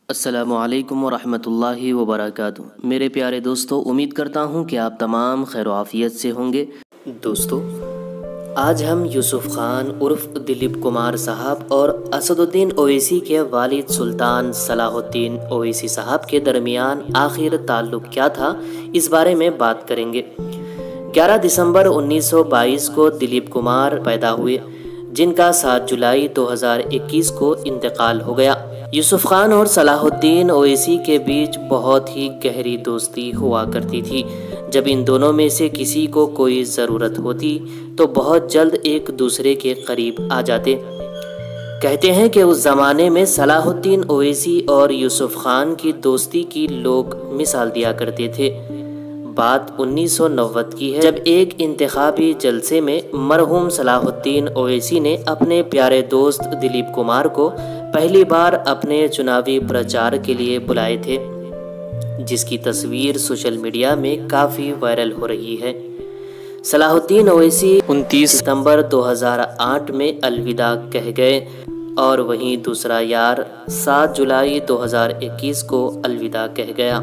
السلام علیکم ورحمۃ اللہ وبرکاتہ۔ میرے پیارے دوستو، امید کرتا ہوں کہ آپ تمام خیر و عافیت سے ہوں گے۔ دوستو، آج ہم یوسف خان عرف دلیپ کمار صاحب اور اسد الدین اویسی کے والد سلطان صلاح الدین اویسی صاحب کے درمیان آخر تعلق کیا تھا، اس بارے میں بات کریں گے۔ 11 دسمبر 1922 کو دلیپ کمار پیدا ہوئے، جن کا 7 جولائی 2021 کو انتقال ہو گیا۔ یوسف خان اور صلاح الدین اویسی کے بیچ بہت ہی گہری دوستی ہوا کرتی تھی۔ جب ان دونوں میں سے کسی کو کوئی ضرورت ہوتی تو بہت جلد ایک دوسرے کے قریب آ جاتے۔ کہتے ہیں کہ اس زمانے میں صلاح الدین اویسی اور یوسف خان کی دوستی کی لوگ مثال دیا کرتے تھے۔ بات 1990 کی ہے، جب ایک انتخابی جلسے میں مرحوم صلاح الدین اویسی نے اپنے پیارے دوست دلیپ کمار کو پہلی بار اپنے چناوی پرچار کے لیے بلائے تھے، جس کی تصویر سوشل میڈیا میں کافی وائرل ہو رہی ہے۔ صلاح الدین اویسی 29 ستمبر 2008 میں الوداع کہہ گئے اور وہیں دوسرا یار 7 جولائی 2021 کو الوداع کہہ گیا۔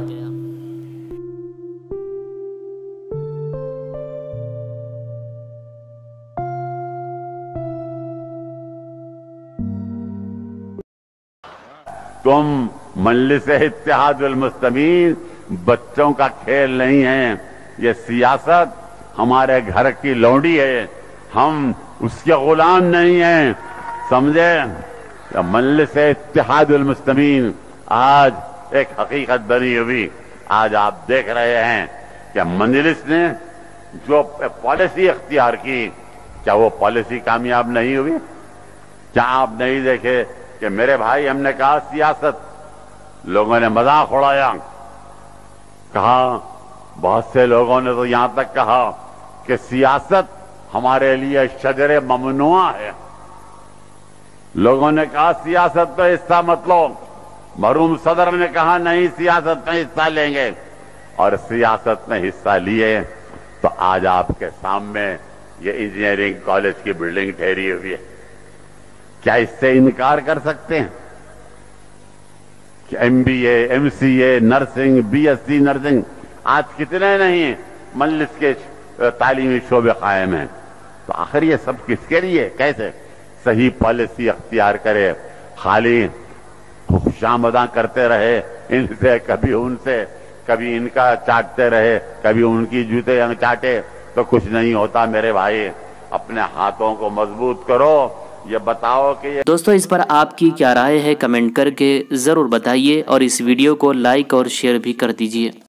تم مجلس اتحاد المسلمین بچوں کا کھیل نہیں ہے، یہ سیاست ہمارے گھر کی لونڈی ہے، ہم اس کے غلام نہیں ہیں، سمجھے؟ مجلس اتحاد المسلمین آج ایک حقیقت بنی ہوئی۔ آج آپ دیکھ رہے ہیں کہ مجلس نے جو پالیسی اختیار کی، کیا وہ پالیسی کامیاب نہیں ہوئی؟ کیا آپ نہیں دیکھے کہ میرے بھائی، ہم نے کہا سیاست، لوگوں نے مذاق اڑایا، کہا، بہت سے لوگوں نے تو یہاں تک کہا کہ سیاست ہمارے لیے شجر ممنوع ہے۔ لوگوں نے کہا سیاست میں حصہ مت لو، مرحوم صدر نے کہا نہیں سیاست میں حصہ لیں گے، اور سیاست میں حصہ لیے تو آج آپ کے سامنے یہ انجینئرنگ کالج کی بلڈنگ ٹھہری ہوئی ہے۔ کیا اس سے انکار کر سکتے ہیں کہ M B A, M C A, nursing, B S C nursing, آج کتنے نہیں مجلس کے تعلیمی شعبے قائم ہیں؟ تو آخر یہ سب کس کے لیے؟ کیسے صحیح پالیسی اختیار کرے؟ خالی خوشامداں کرتے رہے، ان سے کبھی ان سے، کبھی ان کا چاٹتے رہے، کبھی ان کی جوتے چاٹے، تو کچھ نہیں ہوتا میرے بھائی۔ اپنے ہاتھوں کو مضبوط کرو۔ یہ بتاؤ کہ دوستو، اس پر آپ کی کیا رائے ہے؟ کمنٹ کر کے ضرور بتائیے اور اس ویڈیو کو لائک اور شیئر بھی کر دیجیے۔